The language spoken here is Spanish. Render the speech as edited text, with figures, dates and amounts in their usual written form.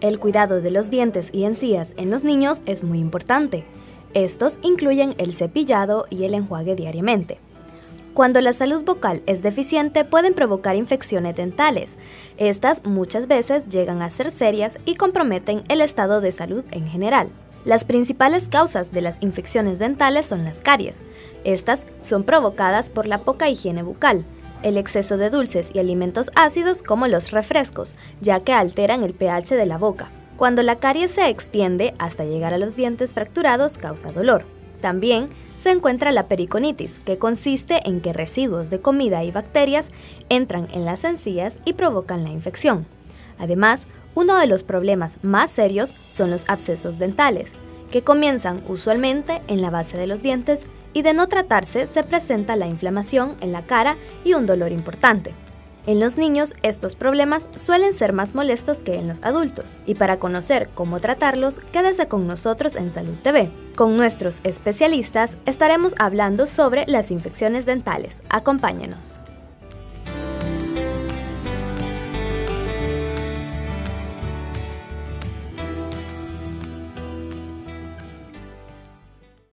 El cuidado de los dientes y encías en los niños es muy importante. Estos incluyen el cepillado y el enjuague diariamente. Cuando la salud vocal es deficiente, pueden provocar infecciones dentales. Estas muchas veces llegan a ser serias y comprometen el estado de salud en general. Las principales causas de las infecciones dentales son las caries. Estas son provocadas por la poca higiene bucal, el exceso de dulces y alimentos ácidos como los refrescos, ya que alteran el pH de la boca. Cuando la caries se extiende hasta llegar a los dientes fracturados, causa dolor. También se encuentra la periconitis, que consiste en que residuos de comida y bacterias entran en las encías y provocan la infección. Además, uno de los problemas más serios son los abscesos dentales, que comienzan usualmente en la base de los dientes y de no tratarse se presenta la inflamación en la cara y un dolor importante. En los niños, estos problemas suelen ser más molestos que en los adultos, y para conocer cómo tratarlos, quédese con nosotros en Salud TV. Con nuestros especialistas estaremos hablando sobre las infecciones dentales. Acompáñenos.